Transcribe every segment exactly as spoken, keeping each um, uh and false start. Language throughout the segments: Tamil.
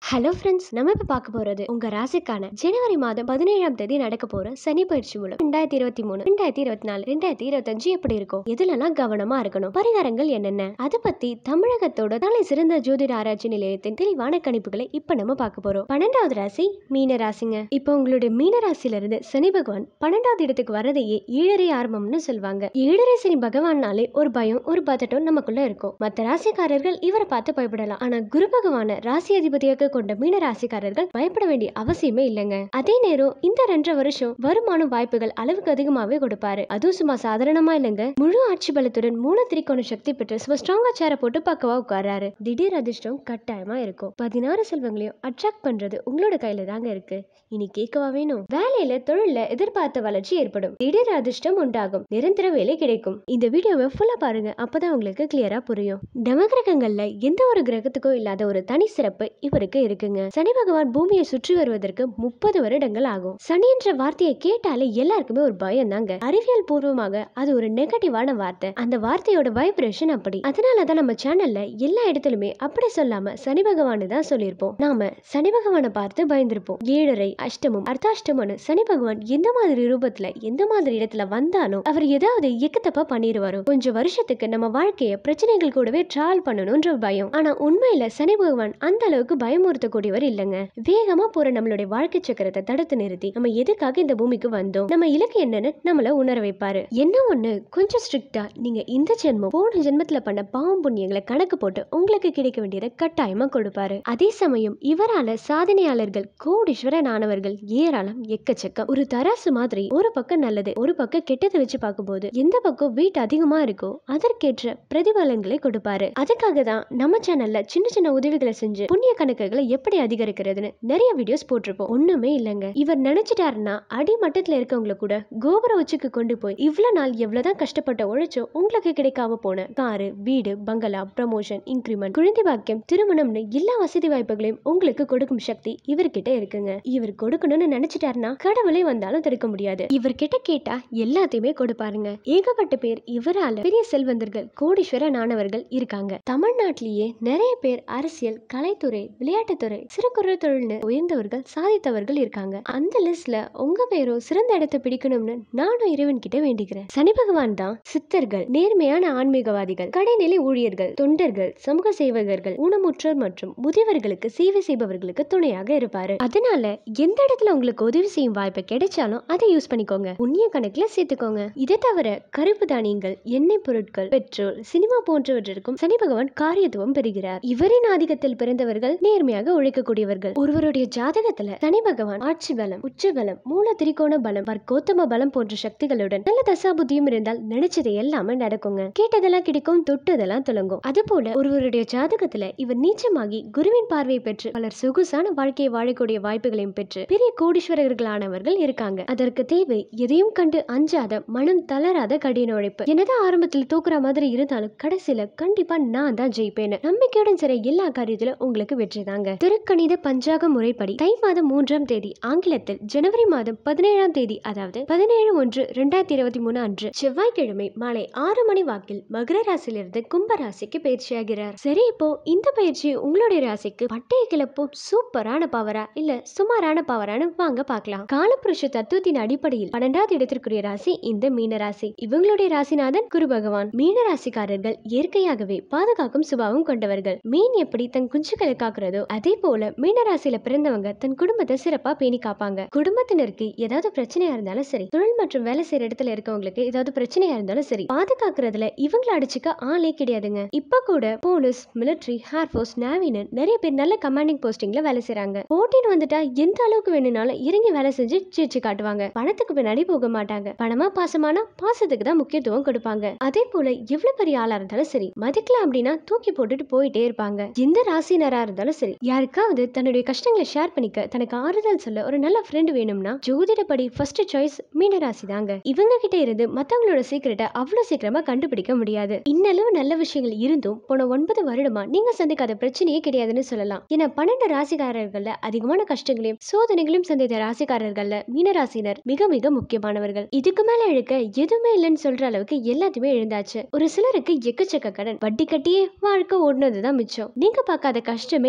ஹலோ ஃப்ரெண்ட்ஸ், நம்ம இப்போ பார்க்க போறது உங்க ராசிக்கான ஜனவரி மாதம் பதினேழாம் தேதி நடக்க போற சனி பயிற்சி மூலம் ரெண்டாயிரத்தி இருபத்தி மூணு ரெண்டாயிரத்தி இருபத்தி நாலு ரெண்டாயிரத்தி இருபத்தி அஞ்சு எப்படி இருக்கும், எதுலலாம் கவனமா இருக்கணும், பரிகாரங்கள் என்னென்ன, அதை பத்தி தமிழகத்தோட தலை சிறந்த ஜோதிட ஆராய்ச்சி நிலையத்தின் தெளிவான கணிப்புகளை இப்ப நம்ம பார்க்க போறோம். பன்னெண்டாவது ராசி மீன ராசிங்க. இப்போ உங்களுடைய மீன ராசியில இருந்து சனி பகவான் பன்னெண்டாவது இடத்துக்கு வரதையே ஏழரை ஆரம்பம்னு சொல்லுவாங்க. ஏழரை சனி பகவான்னாலே ஒரு பயம், ஒரு பதட்டம் நமக்குள்ள இருக்கும். மற்ற ராசிக்காரர்கள் இவரை பார்த்து பயப்படலாம். ஆனா குரு பகவான ராசி அதிபதியாக கொண்ட மீன ராசிக்காரர்கள் பயப்பட வேண்டிய அவசியமே இல்லைங்க. அதே நேரம் இந்த ரெண்டரை வருஷம் வருமானம் வாய்ப்புகள் அளவுக்கு அதிகமாவே கொடுப்பாரு. அதுவும் சும்மா சாதாரணமா இல்லைங்க, முழு ஆட்சி பலத்துடன் மூல திரிகோண சக்தி பெற்று சும்மா ஸ்ட்ராங்கா சேர போட்டு பக்கவா உட்காராரு. திடீர் அதிர்ஷ்டம் கட்டாயமா இருக்கும். பதினாறு செல்வங்களையும் அட்ராக்ட் பண்றது உங்களோட கையில தாங்க இருக்கு. இனி கேட்கவா வேணும்? வேலையில தொழில எதிர்பார்த்த வளர்ச்சி ஏற்படும். திடீர் அதிர்ஷ்டம் உண்டாகும். நிரந்தர வேலை கிடைக்கும். இந்த வீடியோவை ஃபுல்லா பாருங்க, அப்பதான் உங்களுக்கு கிளியரா புரியும். நவகிரகங்கள்ல எந்த ஒரு கிரகத்துக்கும் இல்லாத ஒரு தனி சிறப்பு இவருக்கு இருக்குங்க. சனி பகவான் பூமியை சுற்றி வருவதற்கு முப்பது வருடங்கள் ஆகும். சனி என்ற வார்த்தையை கேட்டாலே எல்லாருக்குமே ஒரு பயம் தாங்க. அறிவியல் பூர்வமாக அது ஒரு நெகட்டிவான வார்த்தை. அந்த வார்த்தையோட வைப்ரேஷன் அப்படி. அதனாலதான் நம்ம சேனல்ல எல்லா இடத்துலயுமே அப்படி சொல்லாம சனி பகவான் தான் சொல்லியிருப்போம். நாம சனி பகவானை பார்த்து பயந்திருப்போம். ஏழரை அஷ்டமம் அர்த்தாஷ்டமனு சனி பகவான் எந்த மாதிரி ரூபத்துல எந்த மாதிரி இடத்துல வந்தாலும் அவர் ஏதாவது இயக்கத்தப்பா பண்ணிடுவாரோ. கொஞ்சம் வருஷத்துக்கு நம்ம வாழ்க்கைய பிரச்சனைகள் கூடவே டிராவல் பண்ணணும்ன்ற பயம். ஆனா உண்மையில சனி பகவான் அந்த அளவுக்கு பயமுறுத்தக்கூடியவர் இல்லைங்க. வேகமா போற நம்மளுடைய வாழ்க்கை சக்கரத்தை தடுத்து நிறுத்தி நம்ம எதுக்காக இந்த பூமிக்கு வந்தோம், நம்ம இலக்கு என்னன்னு நம்மள உணர வைப்பாரு. என்ன ஒண்ணு கொஞ்சம் ஸ்ட்ரிக்டா நீங்க இந்த ஜென்மம் போன ஜென்மத்துல பண்ண பாவம் புண்ணியங்களை கணக்கு போட்டு உங்களுக்கு கிடைக்க வேண்டியதை கட்டாயமா கொடுப்பாரு. அதே சமயம் இவரால சாதனையாளர்கள் கோடீஸ்வரன் ஆனவர்கள் ஏராளம் எக்கச்சக்கம். ஒரு தராசு மாதிரி ஒரு பக்கம் நல்லது ஒரு பக்கம் கெட்டது வச்சு பார்க்கும்போது எந்த பக்கம் வீட்டு அதிகமா இருக்கோ அதற்கேற்ற பிரதிபலன்களை கொடுப்பாரு. அதுக்காக தான் நம்ம சேனல்ல சின்ன சின்ன உதவிகளை செஞ்சு புண்ணிய கணக்குகளை எப்படி அதிகரிக்கிறதுன்னு நிறைய வீடியோஸ் போட்டிருப்போம். ஒண்ணுமே இல்லைங்க, இவர் நினைச்சிட்டாருன்னா அடிமட்டத்துல இருக்கவங்களை கூட கோபுர உச்சிக்கு கொண்டு போய் இவ்வளவு நாள் எவ்வளவுதான் கஷ்டப்பட்ட உழைச்சோ உங்களுக்கு கிடைக்காம போன காரு, வீடு, பங்களா, ப்ரமோஷன், இன்கிரிமெண்ட், குழந்தை பாக்கியம், திருமணம்னு எல்லா வசதி வாய்ப்புகளையும் உங்களுக்கு கொடுக்கும் சக்தி இவர்கிட்ட இருக்குங்க. இவர் கொடுக்கணும்னு நினைச்சிட்டாருன்னா கடவுளே வந்தாலும் தடுக்க முடியாது. இவர்கிட்ட கேட்டா எல்லாத்தையுமே கொடுப்பாருங்க. ஏகப்பட்ட பேர் இவரால பெரிய செல்வந்தர்கள் கோடீஸ்வரன் ஆனவர்கள் இருக்காங்க. தமிழ்நாட்டிலேயே நிறைய பேர் அரசியல், கலைத்துறை, விளையாட்டுத்துறை, சிறு குறு தொழில்னு உயர்ந்தவர்கள் சாதித்தவர்கள் இருக்காங்க. அந்த லிஸ்ட்ல உங்க பேரும் சிறந்த இடத்தை பிடிக்கணும்னு நானும் இறைவன் கிட்ட வேண்டிக்கிறேன். சனி பகவான் தான் சித்தர்கள், நேர்மையான ஆன்மீகவாதிகள், கடைநிலை ஊழியர்கள், தொண்டர்கள், சமூக சேவகர்கள், ஊனமுற்றோர் மற்றும் முதியவர்களுக்கு சேவை செய்பவர்களுக்கு துணையாக இருப்பாரு. அதனால எந்த இடத்துல உங்களுக்கு உதவி செய்யும் வாய்ப்பு கிடைச்சாலும் அதை யூஸ் பண்ணிக்கோங்க. புண்ணிய கணக்குல சேர்த்துக்கோங்க. இதை தவிர கருப்பு தானியங்கள், எண்ணெய் பொருட்கள், பெட்ரோல், சினிமா போன்றவற்றிற்கும் சனி பகவான் காரியத்துவம் பெறுகிறார். இவரின் ஆதிக்கத்தில் பிறந்தவர்கள் நேர்மையாக உழைக்கக்கூடியவர்கள். ஒருவருடைய ஜாதகத்துல சனி பகவான் ஆட்சி பலம், உச்ச பலம், மூல திரிகோண பலம், வர்க்கோத்தம பலம் போன்ற சக்திகளுடன் நல்ல தசாபுத்தியும் இருந்தால் நினைச்சது எல்லாமே நடக்குங்க. கேட்டதெல்லாம் கிடைக்கும், தொட்டதெல்லாம் துலங்கும். அது போல ஒருவருடைய ஜாதகத்துல இவர் நீச்சமாகி குருவின் பார்வையை பெற்று பலர் சொகுசான வாழ்க்கையை வாழக்கூடிய வாய்ப்புகளையும் பெற்று பெரிய கோடீஸ்வரர்களானவர்கள் இருக்காங்க. அதற்கு தேவை எதையும் கண்டு அஞ்சாத, மனம் தளராத கடின உழைப்பு. என்னதான் ஆரம்பத்தில் தூக்குற மாதிரி இருந்தாலும் கடைசியில கண்டிப்பா நான் தான் ஜெயிப்பேன்னு நம்பிக்கையுடன் சிற எல்லா காரியத்திலும் உங்களுக்கு வெற்றி தாங்க. திருக்கணித பஞ்சாக முறைப்படி தை மாதம் மூன்றாம் தேதி ஆங்கிலத்தில் ஜனவரி மாதம் பதினேழாம் தேதி அதாவது பதினேழு ஒன்று இரண்டாயிரத்தி இருபத்தி மூணு அன்று செவ்வாய்க்கிழமை மாலை ஆறு மணி வாக்கில் மகர ராசியிலிருந்து கும்ப ராசிக்கு பயிற்சியாகிறார். சரி, இப்போ இந்த பயிற்சி உங்களுடைய ராசிக்கு பட்டைய கிளப்பும் சூப்பரான பவரா இல்ல சுமாரான பவரான வாங்க பார்க்கலாம். காலப்புருஷ தத்துவத்தின் அடிப்படையில் பன்னெண்டாவது இடத்திற்குரிய ராசி இந்த மீன ராசி. இவங்களுடைய ராசிநாதன் குரு பகவான். மீன ராசிக்காரர்கள் இயற்கையாகவே பாதுகாக்கும் சுபாவம் கொண்டவர்கள். மீன் எப்படி தன் குஞ்சுகளை காக்குறதோ அதே போல மீன ராசியில பிறந்தவங்க தன் குடும்பத்தை சிறப்பா பேணி காப்பாங்க. குடும்பத்தினருக்கு ஏதாவது பிரச்சனையா இருந்தாலும் சரி, தொழில் மற்றும் வேலை செய்யற இடத்துல இருக்கவங்களுக்கு ஏதாவது பிரச்சனையா இருந்தாலும் சரி, பாதுகாக்கிறதுல இவங்களை அடிச்சுக்க ஆளே கிடையாதுங்க. இப்ப கூட போலீஸ், மிலிட்டரி, ஏர்போர்ஸ், நேவின்னு நிறைய பேர் நல்ல கமாண்டிங் போஸ்டிங்ல வேலை செய்யறாங்க. போட்டின்னு வந்துட்டா எந்த அளவுக்கு வேணும்னாலும் இறங்கி வேலை செஞ்சு ஜெயிச்சு காட்டுவாங்க. பணத்துக்கு பின்னாடி போக மாட்டாங்க. பணமா பாசமானா பாசத்துக்கு தான் முக்கியத்துவம் கொடுப்பாங்க. அதே போல எவ்வளவு பெரிய ஆளா இருந்தாலும் சரி, மதிக்கல அப்படின்னா தூக்கி போட்டுட்டு போயிட்டே இருப்பாங்க. எந்த ராசினரா இருந்தாலும் சரி, யாருக்காவது தன்னுடைய கஷ்டங்களை ஷேர் பண்ணிக்க, தனக்கு ஆறுதல் சொல்ல ஒரு நல்ல ஃப்ரெண்ட் வேணும்னா ஜோதிடப்படி ஃபர்ஸ்ட் சாய்ஸ் மீன ராசி தாங்க. இவங்க கிட்ட இருந்து மத்தவங்களோட சீக்கிரட்டை அவ்வளவு சீக்கிரமா கண்டுபிடிக்க முடியாது. இன்னளவு நல்ல விஷயங்கள் இருந்தும் போன ஒன்பது வருடமா நீங்க சந்திக்காத பிரச்சனையே கிடையாதுன்னு சொல்லலாம். ஏன்னா பன்னெண்டு ராசிக்காரர்கள்ல அதிகமான கஷ்டங்களையும் சோதனைகளையும் சந்தித்த ராசிக்காரர்கள்ல மீனராசினர் மிக மிக முக்கியமானவர்கள். இதுக்கு மேல இழுக்க எதுவுமே இல்லைன்னு சொல்ற அளவுக்கு எல்லாத்தையுமே எழுந்தாச்சு. ஒரு சிலருக்கு எக்கச்சக்க கடன், வட்டி கட்டியே வாழ்க்கை ஓடுனதுதான் மிச்சம். நீங்க பார்க்காத கஷ்டமே இல்லைங்க.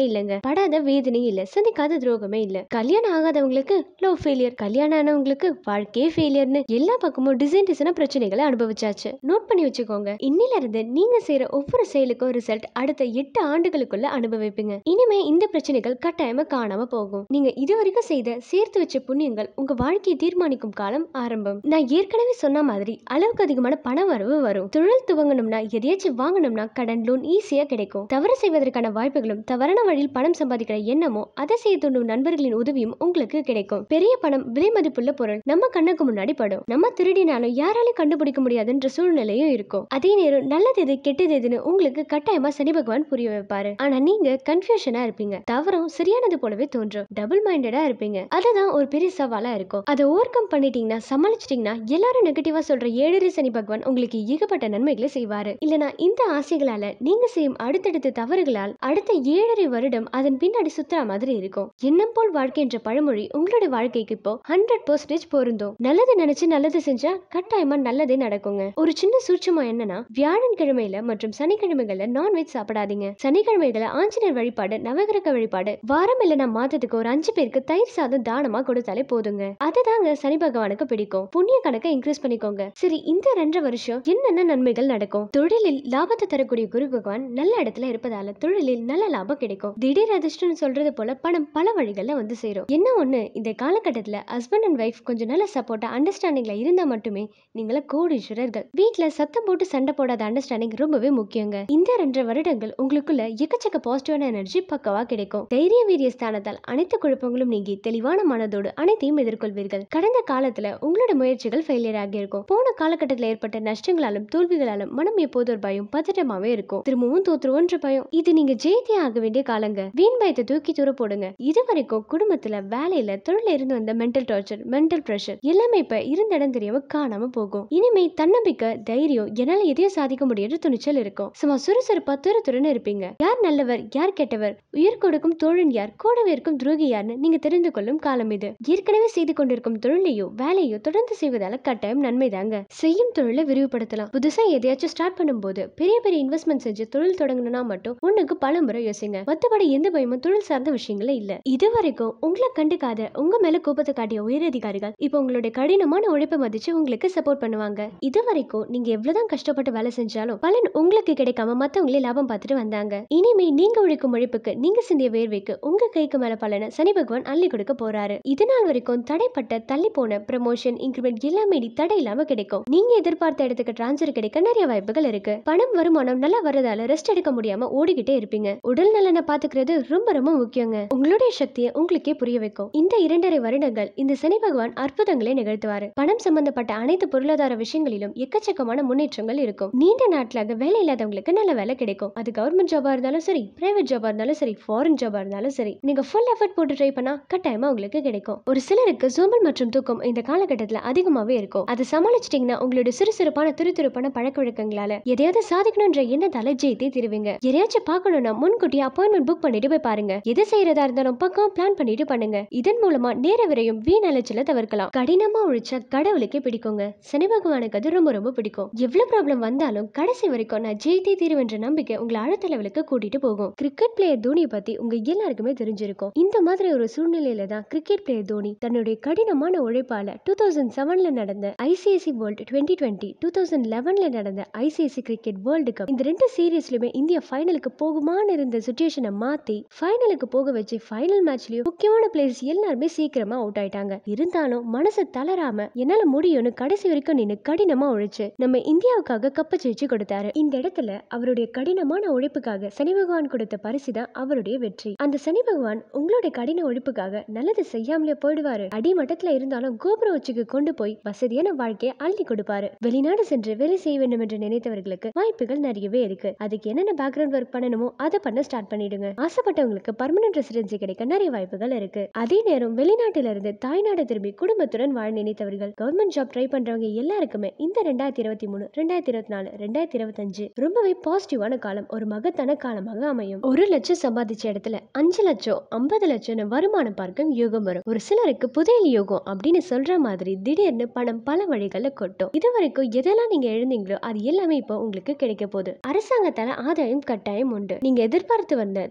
படாத வேதனையும் இல்ல, சந்திக்காத துரோகமே இல்ல. கல்யாணம் ஆகாதவங்களுக்கு லவ் ஃபெயிலியர், கல்யாணம் ஆனவங்களுக்கு வாழ்க்கையே ஃபெயிலியர்னு எல்லா பக்கமும் டிசைன் டிசைனா பிரச்சனைகளை அனுபவிச்சாச்சு. நோட் பண்ணி வச்சுக்கோங்க. இன்னில இருந்து நீங்க செய்யற ஒவ்வொரு செயலுக்கும் ரிசல்ட் அடுத்த எட்டு ஆண்டுகளுக்குள்ள அனுபவிப்பீங்க. இனிமே இந்த பிரச்சனைகள் கட்டாயமா காணாம போகும். நீங்க இதுவரைக்கும் செய்த சேர்த்து வச்ச புண்ணியங்கள் உங்க வாழ்க்கையை தீர்மானிக்கும் காலம் ஆரம்பம். நான் ஏற்கனவே சொன்ன மாதிரி அளவுக்கு அதிகமான பண வரவு வரும். தொழில் துவங்கணும்னா, எதையாச்சும் வாங்கணும்னா கடன் லோன் ஈஸியா கிடைக்கும். தவறு செய்வதற்கான வாய்ப்புகளும் தவறான வழியில் பணம் சம்பாதிக்கிற எண்ணமும் அதை செய்ய தூண்டும் நண்பர்களின் உதவியும் உங்களுக்கு கிடைக்கும். பெரிய பணம் விலை மதிப்புள்ள பொருள் நம்ம கண்ணுக்கு முன்னாடி படும். நம்ம திருடினாலும் யாராலையும் கண்டுபிடிக்க முடியாதுன்ற சூழ்நிலையும் இருக்கும். அதே நேரம் நல்லது எது கெட்டது எதுன்னு உங்களுக்கு கட்டாயமா சனி பகவான் புரிய வைப்பாரு. ஆனா நீங்க கன்ஃபியூஷனா இருப்பீங்க. தவறும் சரியானது போலவே தோன்றும். டபுள் மைண்டடா இருப்பீங்க. அதுதான் ஒரு பெரிய சவாலா இருக்கும். அதை ஓவர் கம் பண்ணிட்டீங்கன்னா, சமாளிச்சிட்டீங்கன்னா, எல்லாரும் நெகட்டிவா சொல்ற ஏழரை சனி பகவான் உங்களுக்கு ஏகப்பட்ட நன்மைகளை செய்வாரு. இல்லனா இந்த ஆசைகளால நீங்க செய்யும் அடுத்தடுத்த தவறுகளால் அடுத்த ஏழரை வருடம் அதன் பின்னாடி சுத்துற மாதிரி இருக்கும். எண்ணம் போல் வாழ்க்கை என்ற பழமொழி உங்களுடைய வாழ்க்கைக்கு இப்போ ஹண்ட்ரட் பர்சன்டேஜ் பொருந்தும். நல்லது நினைச்சு நல்லது செஞ்சா கட்டாயமா நல்லதே நடக்குங்க. ஒரு சின்ன சூட்சமா என்னன்னா, வியாழன் கிழமையில மற்றும் சனிக்கிழமைகள்ல நான்வெஜ் சாப்பிடாதீங்க. சனிக்கிழமைகளை ஆஞ்சநேயர் வழிபாடு, நவகிரக வழிபாடு, வாரம் இல்லைன்னா மாதத்துக்கு ஒரு அஞ்சு பேருக்கு தயிர் சாதம் தானமா கொடுத்தாலே போதுங்க. அதுதாங்க சனி பகவானுக்கு பிடிக்கும். புண்ணிய கணக்கை இன்க்ரீஸ் பண்ணிக்கோங்க. சரி, இந்த ரெண்டு வருஷம் என்னென்ன நன்மைகள் நடக்கும்? தொழிலில் லாபத்தை தரக்கூடிய குரு பகவான் நல்ல இடத்துல இருப்பதால தொழிலில் நல்ல லாபம் கிடைக்கும். திடீர் அதிர்ஷ்டம் சொல்றது போல பணம் பல வழிகள்ல வந்து சேரும். என்ன ஒண்ணு, இந்த காலகட்டத்துல ஹஸ்பண்ட் அண்ட் வைஃப் கொஞ்சம் நல்ல சப்போர்ட்டா அண்டர்ஸ்டாண்டிங்ல இருந்தா மட்டுமே நீங்கள கோடீஸ்வரர்கள். வீட்டுல சத்தம் போட்டு சண்டை போடாத அண்டர்ஸ்டாண்டிங் ரொம்பவே முக்கியங்க. இந்த ரெண்டு வருடங்கள் உங்களுக்குள்ள எக்கச்சக்க பாசிட்டிவான எனர்ஜி பக்கவா கிடைக்கும். தைரிய வீரிய ஸ்தானத்தால் அனைத்து குழப்பங்களும் நீங்கி தெளிவான மனதோடு அனைத்தையும் எதிர்கொள்வீர்கள். கடந்த காலத்துல உங்களோட முயற்சிகள் ஃபெயிலியர் ஆகி இருக்கும். போன காலகட்டத்தில் ஏற்பட்ட நஷ்டங்களாலும் தோல்விகளாலும் மனம் எப்போது ஒரு பயம் பதட்டமாவே இருக்கும். திரும்பவும் தோற்றுவோன்ற பயம். இது நீங்க ஜெயித்தே ஆக வேண்டிய காலங்க. வீண் பயத்தை தூக்கி தூர போடுங்க. இது வரைக்கும் குடும்பத்துல, வேலையில, தொழில இருந்து வந்த மென்டல் டார்ச்சர், மென்டல் பிரஷர் எல்லாமே இப்ப இருந்த இடம் தெரியாம காணாம போகும். இனிமே தன்னம்பிக்கை, தைரியம், என்னால எதையும் சாதிக்க முடியுற துணிச்சல் இருக்கும். சும்மா சுறுசுறுப்பா துரு துருன்னு இருப்பீங்க. யார் நல்லவர், யார் கெட்டவர், உயிர் கொடுக்கும் தோழன் யார், கூடவே இருக்கும் துரோகி யார்னு நீங்க தெரிந்து கொள்ளும் காலம் இது. ஏற்கனவே செய்து கொண்டிருக்கும் தொழிலையோ வேலையோ தொடர்ந்து செய்வதால கட்டாயம் நன்மை தாங்க. செய்யும் தொழிலை விரிவுபடுத்தலாம். புதுசா எதையாச்சும் ஸ்டார்ட் பண்ணும்போது பெரிய பெரிய இன்வெஸ்ட்மெண்ட் செஞ்சு தொழில் தொடங்கணும்னா மட்டும் ஒண்ணுக்கு பல முறை யோசிங்க. மத்தபடி எந்த பயமும் தொழில் சார்ந்த விஷயங்களே இல்ல. இது வரைக்கும் உங்களை கண்டுக்காத, உங்க மேல கோபத்தை காட்டிய உயரதிகாரிகள் இப்ப உங்களுடைய கடினமான உழைப்பை மதிச்சு உங்களுக்கு சப்போர்ட் பண்ணுவாங்க. இது வரைக்கும் நீங்க எவ்வளவுதான் கஷ்டப்பட்டு வேலை செஞ்சாலும் பலன் உங்களுக்கு கிடைக்காம மத்தவங்களே லாபம் பார்த்துட்டு வந்தாங்க. இனிமே நீங்க உழைக்கும் உழைப்புக்கு, நீங்க சிந்திய வேர்வைக்கு உங்க கைக்கு மேல பலனை சனி பகவான் அள்ளி கொடுக்க போறாரு. இதனால் வரைக்கும் தடைப்பட்ட, தள்ளி போன ப்ரமோஷன், இன்கிரிமெண்ட் எல்லாமே தடை இல்லாம கிடைக்கும். நீங்க எதிர்பார்த்த இடத்துக்கு டிரான்ஸ்ஃபர் கிடைக்க நிறைய வாய்ப்புகள் இருக்கு. பணம், வருமானம் நல்லா வரதால ரெஸ்ட் எடுக்க முடியாம ஓடிக்கிட்டே இருப்பீங்க. உடல் நலனை பாத்துக்கிறது ரொம்ப ரொம்ப முக்கியங்க. உங்களுடைய சக்தியை உங்களுக்கே புரிய வைக்கும். இந்த இரண்டரை வருடங்கள் இந்த சனி பகவான் அற்புதங்களை நிகழ்த்துவாரு. பணம் சம்பந்தப்பட்ட அனைத்து பொருளாதார விஷயங்களிலும் எக்கச்சக்கமான முன்னேற்றங்கள் இருக்கும். நீண்ட நாட்களாக வேலை இல்லாதவங்களுக்கு நல்ல வேலை கிடைக்கும். அது கவர்மெண்ட் ஜாபா இருந்தாலும் சரி, பிரைவேட் ஜாபா இருந்தாலும் சரி, ஃபாரின் ஜாபா இருந்தாலும் சரி, நீங்க ஃபுல் எஃபர்ட் போட்டு ட்ரை பண்ணா கட்டாயமா உங்களுக்கு கிடைக்கும். ஒரு சிலருக்கு சோம்பல் மற்றும் தூக்கம் இந்த காலகட்டத்துல அதிகமாவே இருக்கும். அதை சமாளிச்சிட்டீங்கன்னா உங்களுடைய சுறுசுறுப்பான துருதுருப்பான பழக்க வழக்கங்களால எதையாவது சாதிக்கணும்ன்ற எண்ணத்தால ஜெயித்தே திருவீங்க. எதையாச்சும் பார்க்கணும்னா முன்கூட்டியே அப்பாயின்மெண்ட் புக் பண்ணிட்டு போய் பாருங்க. எதை செய்யறதா இருந்தாலும் பக்கம் பிளான் பண்ணிட்டு பண்ணுங்க. இதன் மூலமா நேர விரையும் வீண் அலைச்சலை தவிர்க்கலாம். கடினமா உழைச்சா கடவுளுக்கே பிடிக்குங்க. சனி பகவானுக்கு அது ரொம்ப ரொம்ப பிடிக்கும். எவ்வளவு ப்ராப்ளம் வந்தாலும் கடைசி வரைக்கும் நான் ஜெயித்தே தீருவென்ற நம்பிக்கை உங்களை அடுத்த லெவலுக்கு கூட்டிட்டு போகும். கிரிக்கெட் பிளேயர் தோனியை பத்தி உங்க எல்லாருக்குமே தெரிஞ்சிருக்கும். இந்த மாதிரி ஒரு சூழ்நிலையில தான் கிரிக்கெட் பிளேயர் தோனி தன்னுடைய கடினமான உழைப்பால டூ தௌசண்ட் செவன்ல நடந்த ICC world twenty twenty, two thousand லெவன்ல நடந்த ஐசிஐசி கிரிக்கெட் வேர்ல்டு கப், இந்த ரெண்டு சீரீஸ்லயுமே இந்தியா ஃபைனலுக்கு போகுமான்னு இருந்த சிச்சுவேஷனை மாத்தி ஃபைனலுக்கு போக வச்சு ஃபைனல் மேட்ச்லயும் முக்கியமான பிளேயர்ஸ் எல்லாருமே சீக்கிரமா அவுட் ஆயிட்டாங்க. இருந்தாலும் மனசு தளராம என்னால முடியும்னு கடைசி வரைக்கும் நின்னு கடினமா உழைச்சு நம்ம இந்தியாவுக்காக கப்ப ஜெயிச்சு கொடுத்தாரு. இந்த இடத்துல அவருடைய கடினமான உழைப்புக்காக சனி பகவான் கொடுத்த பரிசு தான் அவருடைய வெற்றி. அந்த சனி பகவான் உங்களுடைய கடின உழைப்புக்காக நல்லது செய்யாமலே போயிடுவாரு. அடிமட்டத்துல இருந்தாலும் கோபுர உச்சிக்கு கொண்டு போய் வசதியான வாழ்க்கையை அள்ளி கொடுப்பாரு. வெளிநாடு சென்று வேலை செய்ய வேண்டும் என்று நினைத்தவர்களுக்கு வாய்ப்புகள் நிறையவே இருக்கு. அதுக்கு என்னென்ன பேக்ரவுண்ட் ஒர்க் பண்ணணுமோ அதை பண்ண ஸ்டார்ட் பண்ணிடுங்க. ஆசைப்பட்டவங்களுக்கு பர்மனன்ட் ரெசிடென்சி கிடைக்க நிறைய வாய்ப்புகள் இருக்கு. அதே நேரம் வெளிநாட்டில இருந்து தாய்நாடு திரும்பி குடும்பத்துடன் வாழ நினைத்தவர்கள், கவர்மெண்ட் ஜாப் ட்ரை பண்றவங்க எல்லாருக்குமே இந்த ரெண்டாயிரத்தி இருபத்தி மூணு ரெண்டாயிரத்தி இருபத்தி நாலு ரெண்டாயிரத்தி இருபத்தி அஞ்சு ரொம்பவே பாசிட்டிவான காலம், ஒரு மகத்தான காலமாக அமையும். ஒரு லட்சம் சம்பாதிச்ச இடத்துல அஞ்சு லட்சம் ஐம்பது லட்சம் வருமானம் பார்க்கும் யோகம் வரும். ஒரு சிலருக்கு புதையல் யோகம் அப்படின்னு சொல்ற மாதிரி திடீர்னு பணம் பல வழிகள்ல கொட்டும். இது வரைக்கும் எதெல்லாம் நீங்க எழுந்தீங்களோ அது எல்லாமே இப்போ உங்களுக்கு கிடைக்க போகுது. அரசாங்கத்தால ஆதாயம் கட்டாயம் உண்டு. நீங்க எதிர்பார்த்து வந்த தொழில்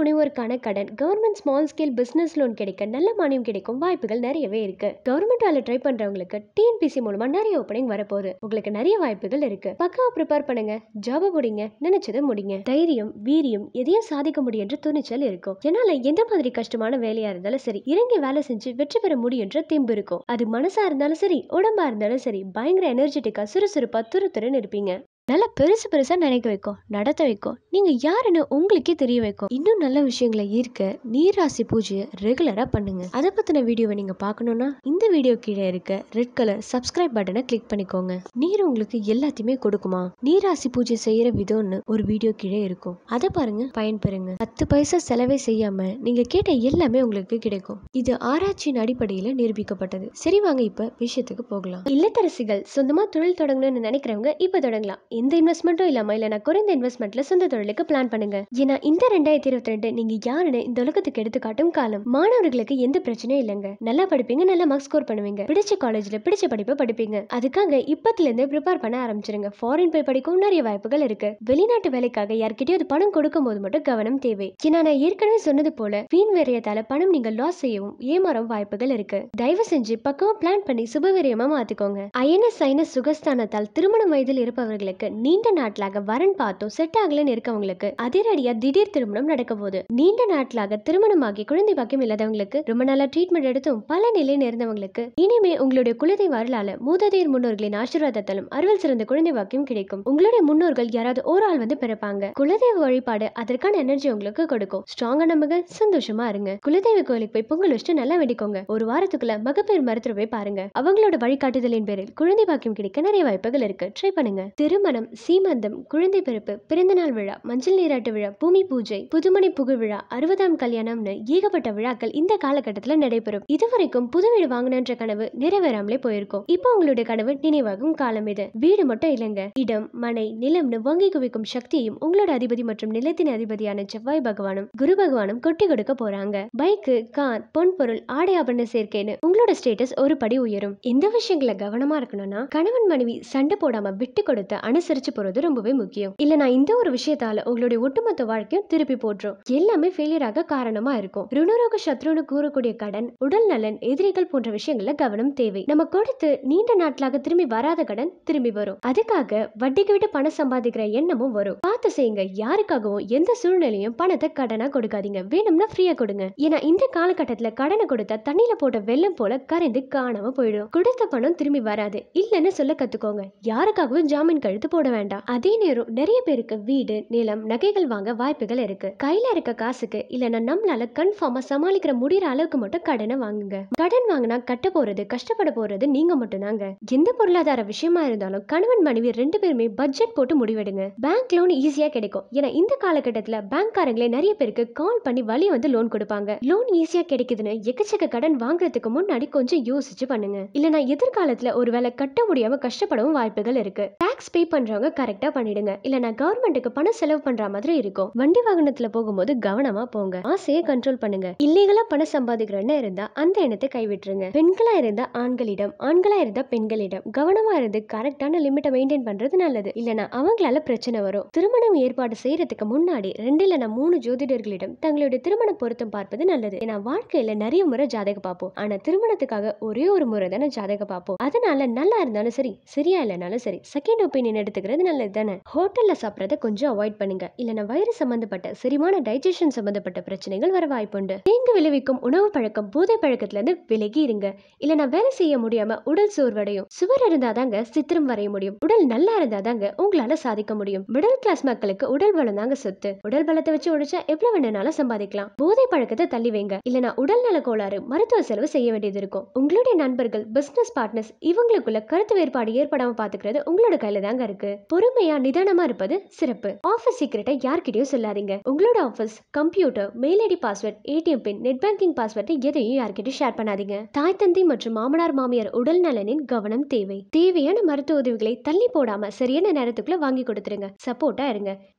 முனைவோருக்கான கடன், government small scale business loan கிடைக்க நல்ல மானியம் கிடைக்கும் வாய்ப்புகள் நிறையவே இருக்கு. கவர்மெண்ட் வேலை ட்ரை பண்றவங்களுக்கு டிஎன்பிசி மூலமா நிறைய ஓப்பனிங் வரப்போகுது. உங்களுக்கு நிறைய வாய்ப்புகள் இருக்கு. பக்காவா ப்ரிப்பேர் பண்ணுங்க, ஜாப முடிங்க, நினைச்சதை முடிங்க. தைரியம், வீரியம், எதையும் சாதிக்க முடியும் என்ற துணிச்சல் இருக்கும். என்னால எந்த மாதிரி கஷ்டமான வேலையா இருந்தாலும் சரி இறங்கி வேலை செஞ்சு வெற்றி பெற முடியும் என்ற தெம்பு இருக்கும். அது மனசா இருந்தாலும் சரி உடம்பா இருந்தாலும் சரி பயங்கர எனர்ஜெட்டிக்கா சுறுசுறுப்பா துரு துருன்னு இருப்பீங்க. நல்லா பெருசு பெருசா நினைக்க வைக்கும், நடத்த வைக்கும், நீங்க யாருன்னு உங்களுக்கே தெரிய வைக்கும். இன்னும் நல்ல விஷயங்களை ஈர்க்க நீர் ராசி பூஜையை ரெகுலரா பண்ணுங்க. அதை பத்தின வீடியோவை நீங்க பார்க்கணும்னா இந்த வீடியோ கீழே இருக்க ரெட் கலர் சப்ஸ்கிரைப் பட்டனை கிளிக் பண்ணிக்கோங்க. நீர் உங்களுக்கு எல்லாத்தையுமே கொடுக்குமா? நீர் ராசி பூஜை செய்யற விதம்னு ஒரு வீடியோ கீழே இருக்கும், அதை பாருங்க, பயன்பெறுங்க. பத்து பைசா செலவே செய்யாம நீங்க கேட்ட எல்லாமே உங்களுக்கு கிடைக்கும். இது ஆராய்ச்சியின் அடிப்படையில நிரூபிக்கப்பட்டது. சரி வாங்க இப்ப விஷயத்துக்கு போகலாம். இல்லத்தரசிகள் சொந்தமா தொழில் தொடங்கணும்னு நினைக்கிறவங்க இப்ப தொடங்கலாம். எந்த இன்வெஸ்ட்மெண்ட்டும் இல்லாம இல்லனா குறைந்த இன்வெஸ்ட்மெண்ட்ல சொந்த தொழிலுக்கு பிளான் பண்ணுங்க. ஏன்னா இந்த ரெண்டாயிரத்தி இருபத்தி ரெண்டு நீங்க யாருன்னு இந்த உலகத்துக்கு எடுத்து காட்டும் காலம். மாணவர்களுக்கு எந்த பிரச்சனையும் இல்லைங்க. நல்லா படிப்பீங்க, நல்லா மார்க் ஸ்கோர் பண்ணுவீங்க, பிடிச்ச காலேஜ்ல பிடிச்ச படிப்பை படிப்பீங்க. அதுக்காக இப்பத்துல இருந்து ப்ரிப்பேர் பண்ண ஆரம்பிச்சிருங்க. ஃபாரின் போய் படிக்கவும் நிறைய வாய்ப்புகள் இருக்கு. வெளிநாட்டு வேலைக்காக யார்கிட்டயாவது பணம் கொடுக்கும் போது மட்டும் கவனம் தேவை. ஏன்னா நான் ஏற்கனவே சொன்னது போல வீண் விரயத்தால பணம் நீங்க லாஸ் செய்யவும் ஏமாறவும் வாய்ப்புகள் இருக்கு. தயவு செஞ்சு பக்கமா பிளான் பண்ணி சுபவிரயமா மாத்திக்கோங்க. ஐஎன்எஸ் சைனஸ் சுகஸ்தானத்தால் திருமணம் வயதில் இருப்பவர்களுக்கு நீண்ட நாட்களாக வரன் பார்த்தோம் செட் ஆகலன்னு இருக்கவங்களுக்கு அதிரடியா திடீர் திருமணம் நடக்க போகுது. நீண்ட நாட்களாக திருமணமாகி குழந்தை பாக்கியம் இல்லாதவங்களுக்கு, ரொம்ப நாளா ட்ரீட்மெண்ட் எடுத்தும் பல நிலை நேர்ந்தவங்களுக்கு இனிமே உங்களுடைய குலதெய்வ அருளால மூதாதையர் முன்னோர்களின் ஆசீர்வாதத்தாலும் அருள் சிறந்த குழந்தை பாக்கியம் கிடைக்கும். உங்களுடைய முன்னோர்கள் யாராவது ஒரு ஆள் வந்து பிறப்பாங்க. குலதெய்வ வழிபாடு அதற்கான எனர்ஜி உங்களுக்கு கொடுக்கும். ஸ்ட்ராங்கா நம்புங்க, சந்தோஷமா இருங்க. குலதெய்வ கோயிலுக்கு போய் பொங்கல் வச்சுட்டு நல்லா வேண்டிக்கோங்க. ஒரு வாரத்துக்குள்ள மகப்பேறு மருத்துவ போய் பாருங்க. அவங்களோட வழிகாட்டுதலின் பேரில் குழந்தை பாக்கியம் கிடைக்க நிறைய வாய்ப்புகள் இருக்கு. ட்ரை பண்ணுங்க. திருமணம், சீமந்தம், குழந்தை பிறப்பு, பிறந்தநாள் விழா, மஞ்சள் நீராட்டு விழா, பூமி பூஜை, புதுமணி புகு விழா, அறுபதாம் கல்யாணம்னு ஏகப்பட்ட விழாக்கள் இந்த காலகட்டத்தில் நடைபெறும். இதுவரைக்கும் புது வீடு வாங்கினன்ற கனவு நிறைவேறாமலே போயிருக்கும். இப்போ உங்களுடைய கனவு நினைவாகும் காலம் இது. வீடு மட்டும் இல்லைங்க, இடம், மனை, நிலம்னு வாங்கி குவிக்கும் சக்தியையும் உங்களோட அதிபதி மற்றும் நிலத்தின் அதிபதியான செவ்வாய் பகவானும் குரு பகவானும் கொட்டி கொடுக்க போறாங்க. பைக்கு, கார், பொன் பொருள், ஆடை ஆபரண சேர்க்கைன்னு உங்களோட ஸ்டேட்டஸ் ஒரு படி உயரும். இந்த விஷயங்களை கவனமா இருக்கணும்னா கணவன் மனைவி சண்டை போடாம விட்டு கொடுத்த அனுசரிச்சு போறது ரொம்பவே முக்கியம். இல்ல நான் இந்த ஒரு விஷயத்தால உங்களுடைய ஒட்டுமொத்த வாழ்க்கையும் திருப்பி போட்டுரும், எல்லாமே ஃபெயிலியர் ஆக காரணமா இருக்கும். ருணரோக சத்ருன்னு கூறக்கூடிய கடன், உடல் நலன், எதிரிகள் போன்ற விஷயங்கள்ல கவனம் தேவை. நம்ம கொடுத்து நீண்ட நாட்களாக திரும்பி வராத கடன் திரும்பி வரும். அதுக்காக வட்டிக்கு விட்டு பணம் சம்பாதிக்கிற எண்ணமும் வரும். பார்த்து செய்யுங்க. யாருக்காகவும் எந்த சூழ்நிலையும் பணத்தை கடனா கொடுக்காதீங்க. வேணும்னா ஃப்ரீயா கொடுங்க. ஏன்னா இந்த காலகட்டத்துல கடனை கொடுத்தா தண்ணியில போட்ட வெள்ளம் போல கரைந்து காணாம போயிடும். கொடுத்த பணம் திரும்பி வராது. இல்லன்னு சொல்ல கத்துக்கோங்க. யாருக்காகவும் ஜாமீன் கழுத்து போட வேண்டாம். அதே நேரம் நிறைய பேருக்கு வீடு, நிலம், நகைகள் வாங்க வாய்ப்புகள் இருக்கு. கையில இருக்க காசுக்கு இல்லைன்னா நம்மளால கன்ஃபார்மா சமாளிக்கிற முடிகிற அளவுக்கு மட்டும் கடனை வாங்குங்க. கடன் வாங்கினா கட்ட போறது, கஷ்டப்பட போறது நீங்க மட்டும் தாங்க. எந்த பொருளாதார விஷயமா இருந்தாலும் கணவன் மனைவி ரெண்டு பேருமே பட்ஜெட் போட்டு முடிவெடுங்க. பேங்க் லோன் ஈஸியா கிடைக்கும். ஏன்னா இந்த காலகட்டத்துல பேங்க்காரங்களே நிறைய பேருக்கு கால் பண்ணி வழி வந்து லோன் கொடுப்பாங்க. லோன் ஈஸியா கிடைக்குதுன்னு எக்கச்சக்க கடன் வாங்குறதுக்கு முன்னாடி கொஞ்சம் யோசிச்சு பண்ணுங்க. இல்லைன்னா எதிர்காலத்துல ஒருவேளை கட்ட முடியாம கஷ்டப்படவும் வாய்ப்புகள் இருக்கு. டாக்ஸ் பே பண்றவங்க கரெக்டா பண்ணிடுங்க. இல்லனா கவர்மெண்ட்டுக்கு பணம் செலவு பண்ற மாதிரி இருக்கும். வண்டி வாகனத்துல போகும்போது கவனமா போங்க. ஆசையை கண்ட்ரோல் பண்ணுங்க. இல்லீகலா பணம் சம்பாதிக்கிறன்னு இருந்தா அந்த எண்ணத்தை கைவிட்டுருங்க. பெண்களா இருந்தா ஆண்களிடம், ஆண்களா இருந்தா பெண்களிடம் கவனமா இருந்து கரெக்டான லிமிட்டை மெயின்டைன் பண்றது நல்லது. இல்லனா அவங்களால பிரச்சனை வரும். திருமணம் ஏற்பாடு செய்யறதுக்கு முன்னாடி ரெண்டு இல்லனா மூணு ஜோதிடர்களிடம் தங்களுடைய திருமண பொருத்தம் பார்ப்பது நல்லது. ஏன்னா வாழ்க்கையில நிறைய முறை ஜாதக பார்ப்போம். ஆனா திருமணத்துக்காக ஒரே ஒரு முறை தானே ஜாதக பார்ப்போம். அதனால நல்லா இருந்தாலும் சரி, சரியா இல்லைனாலும் சரி, செகண்ட் ஒப்பீனியன் எடுத்துக்கிறது நல்லது தானே. ஹோட்டல்ல சாப்பிடறத கொஞ்சம் அவாய்ட் பண்ணுங்க. இல்லனா வயிறு சம்பந்தப்பட்ட செரிமான டைஜஷன் சம்பந்தப்பட்ட பிரச்சனைகள் வர வாய்ப்புண்டு. தீங்கு விளைவிக்கும் உணவு பழக்கம், போதை பழக்கத்துல இருந்து விலகி இருங்க. இல்லனா வேலை செய்ய முடியாம உடல் சோர்வடையும். சுவர் இருந்தாதாங்க சித்திரம் வரைய முடியும். உடல் நல்லா இருந்தாதாங்க உங்களால சாதிக்க முடியும். மிடில் கிளாஸ் மக்களுக்கு உடல் பலம் தாங்க சொத்து. உடல் பலத்தை வச்சு உழைச்சா எவ்வளவு வேணும்னாலும் சம்பாதிக்கலாம். போதை பழக்கத்தை தள்ளி வைங்க. இல்லனா உடல் நல கோளாறு, மருத்துவ செலவு செய்ய வேண்டியது இருக்கும். உங்களுடைய நண்பர்கள், பிசினஸ் பார்ட்னர்ஸ் இவங்களுக்குள்ள கருத்து வேறுபாடு ஏற்படாம பாத்துக்கிறது உங்களோட கையில தாங்க இருக்கு. பொறுமையா நிதானமா இருப்பது சிறப்பு. ஆபீஸ் சீக்கிரட்டை யார்கிட்டயும் சொல்லாதீங்க. உங்களோட office computer, mail ID password, ATM PIN, net banking password எதையும் யார்கிட்டயும் ஷேர் பண்ணாதீங்க. தாய் தந்தை மற்றும் மாமனார் மாமியார் உடல் நலனின் கவனம் தேவை. தேவையான மருத்துவ உதவிகளை தள்ளி போடாம சரியான நேரத்துக்குள்ள வாங்கி கொடுத்துருங்க. சப்போர்ட்டா இருங்க.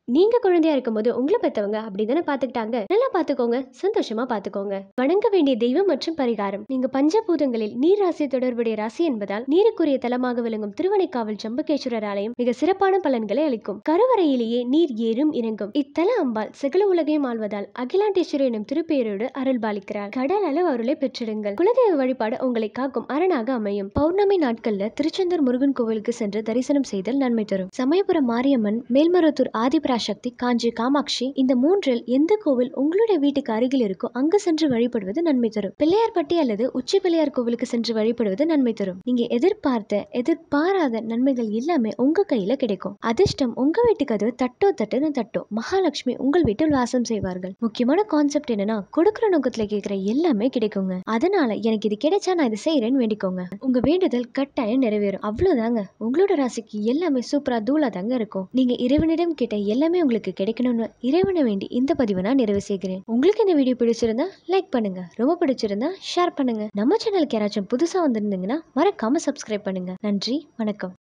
நீங்க குழந்தையா இருக்கும்போது உங்களை பெத்தவங்க அப்படிதானே பாத்துக்கிட்டாங்க. நல்லா பாத்துக்கோங்க, சந்தோஷமா பாத்துக்கோங்க. வணங்க வேண்டிய தெய்வம் மற்றும் பரிகாரம். நீங்க பஞ்சபூதங்களில் நீர் ராசி தொடர்புடைய ராசி என்பதால் நீருக்குரிய தலமாக விளங்கும் திருவனைக்காவல் ஜம்புகேஸ்வரர் ஆலயம் மிக சிறப்பான பலன்களை அளிக்கும். கருவறையிலேயே நீர் ஏறும் இறங்கும் இத்தல அம்பாள் சகல உலகையும் ஆள்வதால் அகிலாண்டேஸ்வரி எனும் திருப்பெயரோடு அருள் பாலிக்கிறார். கடல் அளவு அருளை பெற்றிடுங்கள். குலதெய்வ வழிபாடு உங்களை காக்கும் அரணாக அமையும். பௌர்ணமி நாட்கள்ல திருச்செந்தூர் முருகன் கோவிலுக்கு சென்று தரிசனம் செய்தல் நன்மை தரும். சமயபுரம் மாரியம்மன், மேல்மருவத்தூர் ஆதிபரா சக்தி, காஞ்சி காமாட்சி, இந்த மூன்றில் எந்த கோவில் உங்களுடைய வீட்டுக்கு அருகில் இருக்கோ அங்கு சென்று வழிபடுவது நன்மை தரும். பிள்ளையார்பட்டி அல்லது உச்சி பிள்ளையார் கோவிலுக்கு சென்று வழிபடுவது நன்மை தரும். நீங்க எதிர்பார்த்த எதிர்பாராத நன்மைகள் எல்லாமே உங்க கையில கிடைக்கும். அதிர்ஷ்டம் உங்க வீட்டுக்கு அது தட்டோ தட்டுன்னு தட்டும். மகாலட்சுமி உங்கள் வீட்டில் வாசம் செய்வார்கள். முக்கியமான கான்செப்ட் என்னன்னா, கொடுக்குற நோக்கத்துல கேட்கிற எல்லாமே கிடைக்குங்க. அதனால எனக்கு இது கிடைச்சா நான் இதை செய்யறேன்னு வேண்டிக்கோங்க. உங்க வேண்டுதல் கட்டாயம் நிறைவேறும். அவ்வளவுதாங்க. உங்களோட ராசிக்கு எல்லாமே சூப்பரா தூளா தாங்க இருக்கும். நீங்க இறைவனிடம் கேட்ட எல்லாமே உங்களுக்கு கிடைக்கணும்னு இறைவனை வேண்டி இந்த பதிவை நான் நிறைவு செய்கிறேன். உங்களுக்கு இந்த வீடியோ பிடிச்சிருந்தா லைக் பண்ணுங்க, ரொம்ப பிடிச்சிருந்தா ஷேர் பண்ணுங்க. நம்ம சேனலுக்கு யாராச்சும் புதுசா வந்திருந்தீங்கன்னா மறக்காம சப்ஸ்கிரைப் பண்ணுங்க. நன்றி, வணக்கம்.